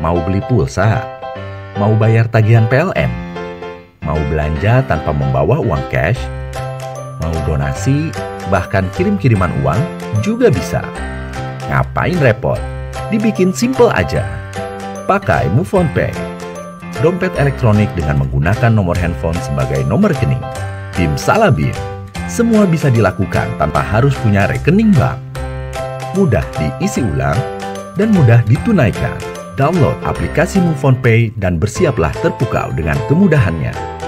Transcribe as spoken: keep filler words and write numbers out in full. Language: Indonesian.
Mau beli pulsa? Mau bayar tagihan P L N? Mau belanja tanpa membawa uang cash? Mau donasi, bahkan kirim-kiriman uang juga bisa. Ngapain repot? Dibikin simple aja. Pakai MoveOn Pay. Dompet elektronik dengan menggunakan nomor handphone sebagai nomor rekening. Bim salah Bim. Semua bisa dilakukan tanpa harus punya rekening bank. Mudah diisi ulang dan mudah ditunaikan. Download aplikasi MoveOn Pay dan bersiaplah terpukau dengan kemudahannya.